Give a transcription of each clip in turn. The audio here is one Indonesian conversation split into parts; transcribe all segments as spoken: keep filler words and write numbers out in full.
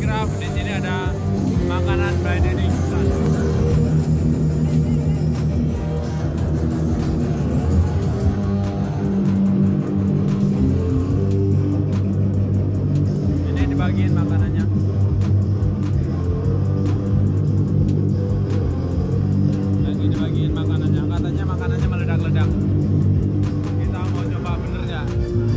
Handicraft. Di sini ada makanan by Deddy Iksan. Ini dibagiin makanannya. Lagi dibagiin makanannya. Katanya makanannya meledak-ledak. Kita mau coba bener nggak?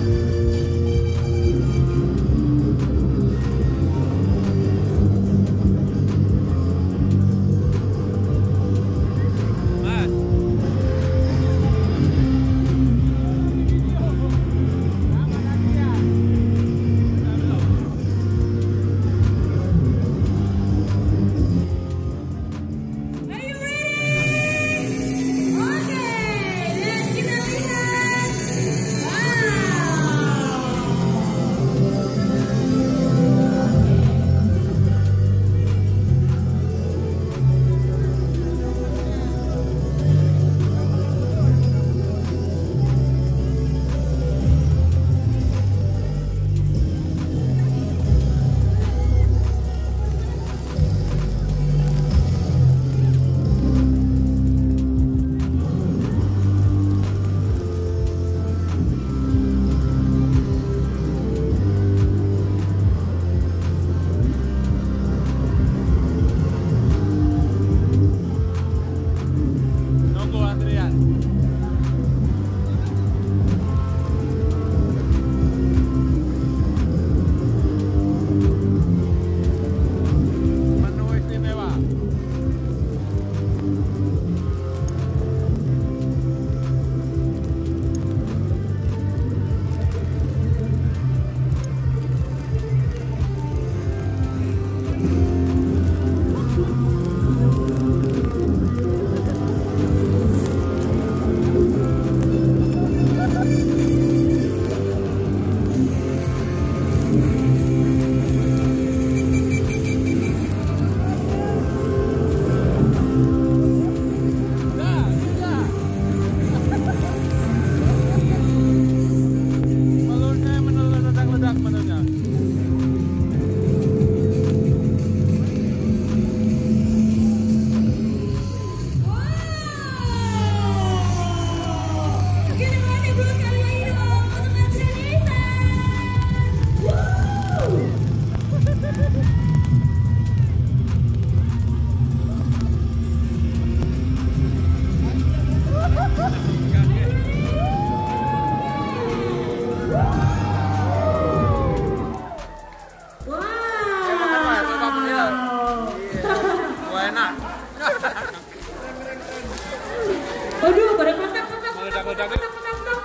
Waduh, pada kotak, kotak, Meledak-ledak. kotak, kotak, kotak.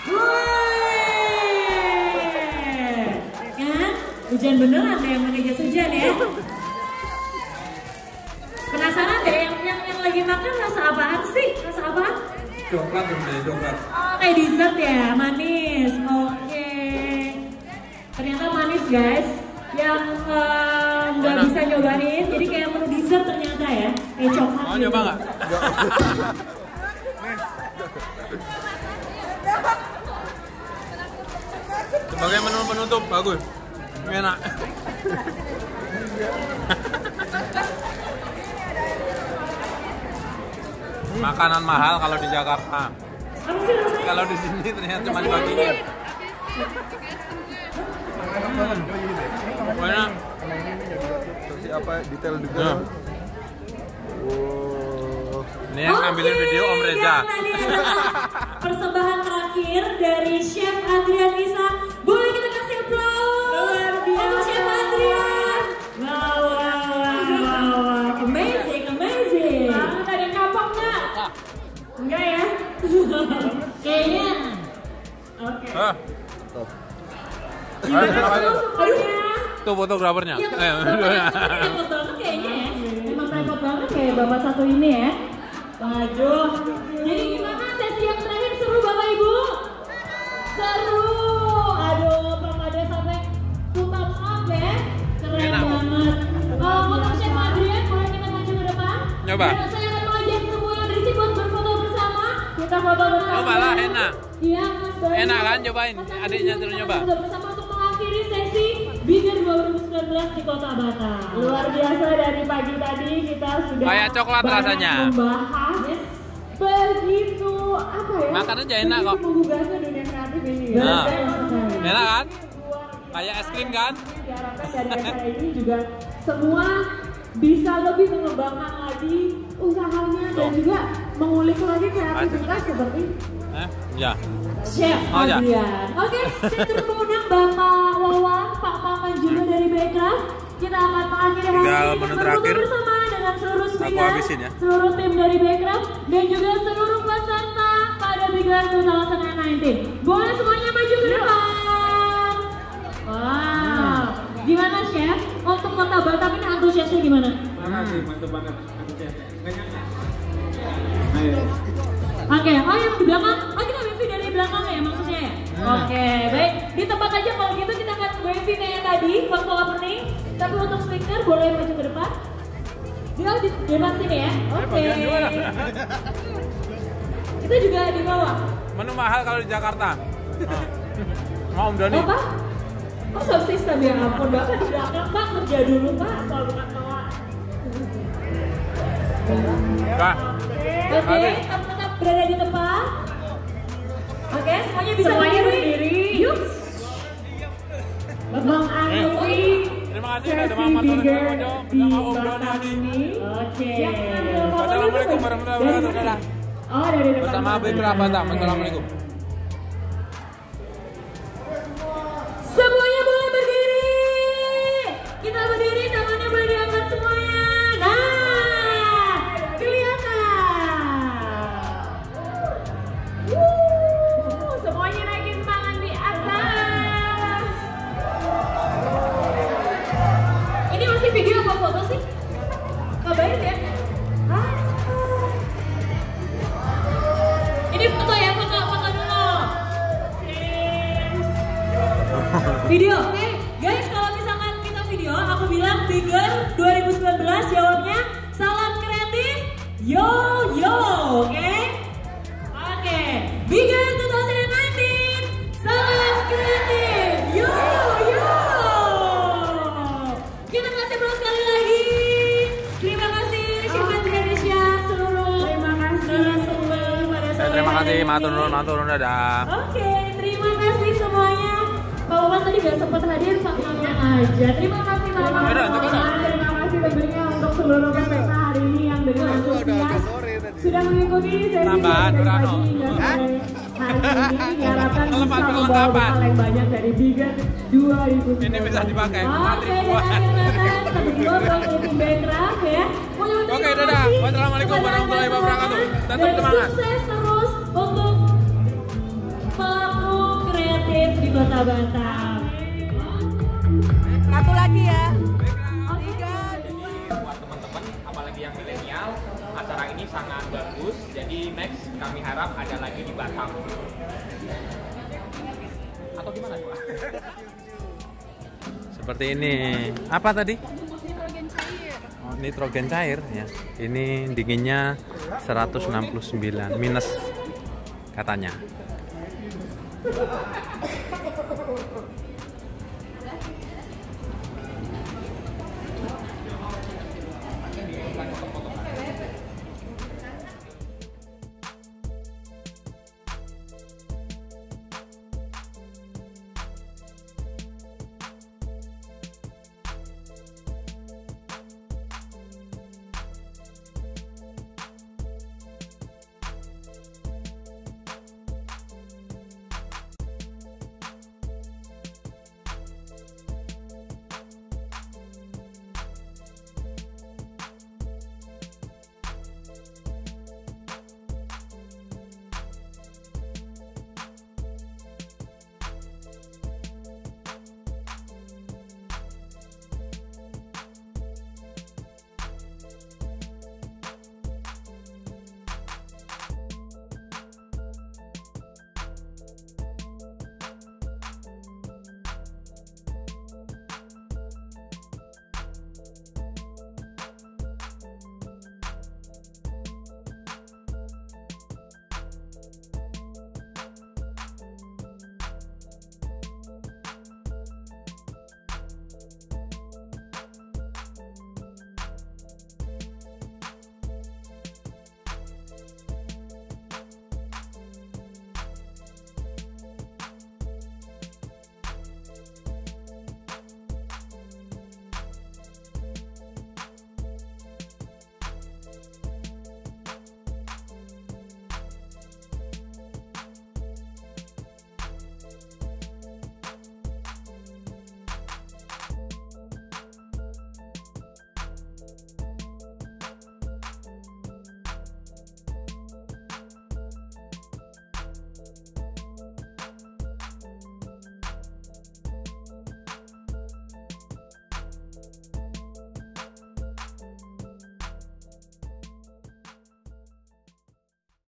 Woi, kan? Hujan beneran deh yang pakai jas hujan ya. Penasaran deh yang, yang yang lagi makan rasa apaan sih? Rasa apaan? Coklat deh, coklat. Oh, kayak dessert ya, manis. Oke. Ternyata manis guys. Yang nggak uh, bisa nyobain, jadi kayak menu dessert ternyata ya. Kayak coklat. Mau gitu. nyoba nggak? Sebagai menu penutup bagus, enak. Makanan mahal kalau di Jakarta. Kalau di sini ternyata cuma dibagiin. Enak. Seperti apa detail juga. Nah. Wow. Ini yang ngambilin video Om Reza. Persembahan terakhir dari Chef Adrian Isa. Boleh kita kasih aplaus untuk Chef Adrian. Wow, wow, wow, wow. Amazing, amazing. Ada yang kapok nggak? Enggak ya? Kayaknya. Oke. Ah. Aduh. Tuh fotografernya. Ya, Eh, repot banget kayaknya ya. Emang repot banget kayak bapak satu ini ya. Waduh. Jadi gimana sesi yang terakhir, seru Bapak Ibu? Seru. Aduh, Permada sampai two thumbs up ya. Keren Enak. banget. Oh, untuk Chef Adrian boleh kita maju ke depan? Nyoba. Dan saya akan mengajak semua dari sini buat berfoto bersama. Kita foto bersama. Coba lah, enak. Iya, Mas Bayu. Enak kan? Cobain. Mas Adiknya Adrian, suruh kita nyoba. foto bersama untuk mengakhiri sesi Bigger dua ribu sembilan belas. sembilan belas di Kota Batam. Luar biasa, dari pagi tadi kita sudah Kayak coklat banyak rasanya. membahas begitu apa ya? Makan aja enak kok. Begitu menggugahnya dunia kreatif ini. Nah. Betul. Enak kan? Kayak es krim kan? Diharapkan dari acara ini juga semua bisa lebih mengembangkan lagi usahanya dan juga mengulik lagi kreativitas seperti Eh, ya. Chef Oh, ya. Adrian. Oke, saya turut mengundang Bapak Wawan, Pak Maman juga dari Backcraft. Kita akan mengakhiri hari Tinggal ini menu dengan terakhir. berfoto bersama dengan seluruh Aku speaker, habisin ya. seluruh tim dari Backcraft dan juga seluruh peserta pada Bigger dua ribu sembilan belas. Boleh semuanya maju ke depan. Wow. Gimana Chef? Untuk Kota Batam ini antusiasnya gimana? Makasih, mantap banget. Oke, oh yang di belakang, oh kita wifi dari belakang ya maksudnya ya? Oke, baik. Di tempat aja kalau gitu kita akan wifi kayak tadi waktu opening. Tapi untuk speaker boleh maju ke depan. Dia di depan sini ya. Oke. Kita juga di bawah. Menu mahal kalau di Jakarta. Oh. Mau Om Doni? Oh Pak? Oh sound system ya ampun, Bapak di belakang Pak kerja dulu Pak, soal bukan bawa. Kak. Oke, Oke. tetap tetap berada di tempat. Oke, semuanya bisa semuanya berdiri. berdiri. Yuk. mengakhiri Terima kasih udah sesi sama Mas Bigger Mojo di bersama Om Batam Doni. ini. Oke. Yang mengambil foto Wassalamualaikum itu warahmatullahi dari wabarakatuh. mana? Oh, dari depan. Bersama sana. Backcraft Batam. Assalamualaikum. Semuanya boleh berdiri. Kita berdiri, tangannya boleh diangkat semuanya. Nah, kelihatan. Uh, semuanya naikin tangan di atas. Ini masih video apa foto sih? Kabarin ya. Ah. Ini foto ya, foto, foto dulu. Video, oke guys, kalau misalkan kita video, aku bilang Bigger dua ribu sembilan belas jawabnya salam kreatif, yo yo, oke? Oke, Bigger dua ribu sembilan belas, salam kreatif, yo yo. Kita kasih bro sekali lagi. Terima kasih Chef Indonesia seluruh. Terima kasih. narasumber pada Ya, sore terima kasih, hari matur ini. nuwun, matur nuwun, dadah. Oke, terima kasih semuanya. Pak Wawan tadi gak sempat hadir, Pak Mama aja. Terima kasih Pak Wawan. Udah, itu kan. Terima kasih tentunya untuk seluruh peserta hari ini yang dengan antusias sudah mengikuti sesi Tambahan, dari Rano. pagi hingga sore hari ini. Diharapkan bisa Lepas membawa perlengkapan. bekal yang banyak dari Bigger dua ribu sembilan belas. Ini bisa dipakai. Oke, Antri dan buah. akhir kata kita berdua dari tim Backcraft ya. Mau nyuruh Oke, terima dadah. kasih Wassalamualaikum kepada warahmatullahi anda wabarakatuh. semua. Tetap Dan semangat. sukses terus untuk pelaku kreatif di Kota Batam. Satu lagi ya. Buat teman-teman, apalagi yang milenial, acara ini sangat bagus. Jadi next kami harap ada lagi di Batam. Atau gimana Pak? Seperti ini. Apa tadi? Oh, nitrogen cair ya. Ini dinginnya seratus enam puluh sembilan minus katanya.